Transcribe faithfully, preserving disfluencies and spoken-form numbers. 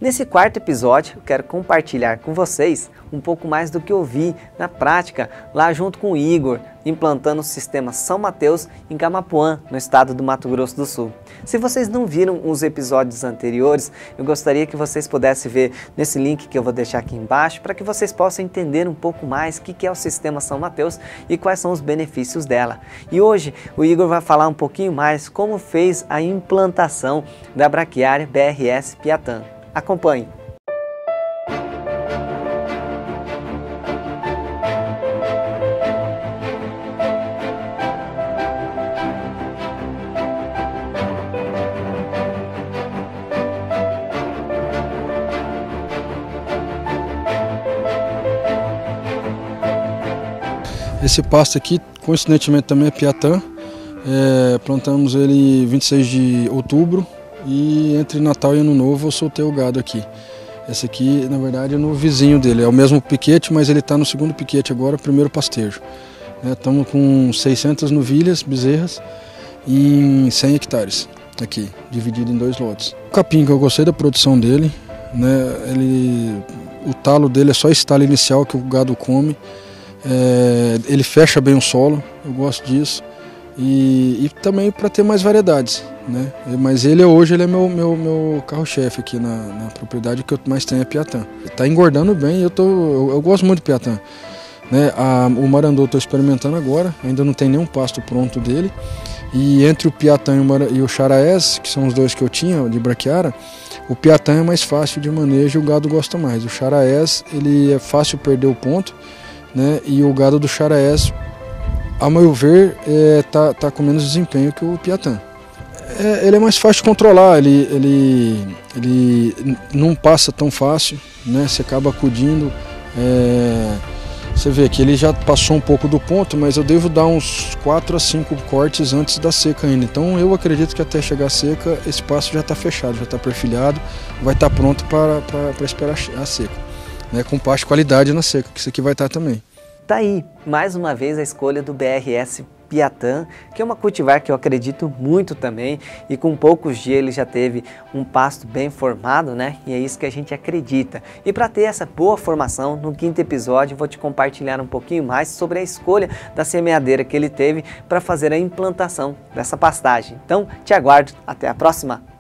Nesse quarto episódio, eu quero compartilhar com vocês um pouco mais do que eu vi na prática lá junto com o Igor, implantando o sistema São Mateus em Camapuã, no estado do Mato Grosso do Sul. Se vocês não viram os episódios anteriores, eu gostaria que vocês pudessem ver nesse link que eu vou deixar aqui embaixo, para que vocês possam entender um pouco mais o que é o sistema São Mateus e quais são os benefícios dela. E hoje o Igor vai falar um pouquinho mais como fez a implantação da braquiária B R S Piatã. Acompanhe! Esse pasto aqui, coincidentemente, também é Piatã. É, plantamos ele vinte e seis de outubro e entre Natal e Ano Novo eu soltei o gado aqui. Esse aqui, na verdade, é no vizinho dele. É o mesmo piquete, mas ele está no segundo piquete agora, primeiro pastejo. Estamos é, com seiscentas novilhas, bezerras, em cem hectares aqui, dividido em dois lotes. O capim, que eu gostei da produção dele, né, ele, o talo dele é só esse talo inicial que o gado come. É, ele fecha bem o solo, eu gosto disso, e, e também para ter mais variedades, né? Mas ele hoje ele é meu, meu, meu carro-chefe aqui na, na propriedade, que eu mais tenho é Piatã. Está engordando bem, eu, tô, eu, eu gosto muito de Piatã, né? A, o Marandô estou experimentando agora, ainda não tem nenhum pasto pronto dele, e entre o Piatã e o, Mar, e o Charaés, que são os dois que eu tinha de braquiária, o Piatã é mais fácil de manejo e o gado gosta mais. O Charaés, ele é fácil perder o ponto, né? E o gado do Charaés, a meu ver, é, tá, tá com menos desempenho que o Piatã. É, ele é mais fácil de controlar, ele, ele, ele não passa tão fácil, né? Você acaba acudindo. É, você vê que ele já passou um pouco do ponto, mas eu devo dar uns quatro a cinco cortes antes da seca ainda. Então eu acredito que até chegar a seca, esse pasto já está fechado, já está perfilhado, vai estar tá pronto para, para, para esperar a seca. Né, com pasto de qualidade na seca, que isso aqui vai estar também. Tá aí, mais uma vez a escolha do B R S Piatã, que é uma cultivar que eu acredito muito também, e com poucos dias ele já teve um pasto bem formado, né? E é isso que a gente acredita. E para ter essa boa formação, no quinto episódio eu vou te compartilhar um pouquinho mais sobre a escolha da semeadeira que ele teve para fazer a implantação dessa pastagem. Então, te aguardo, até a próxima!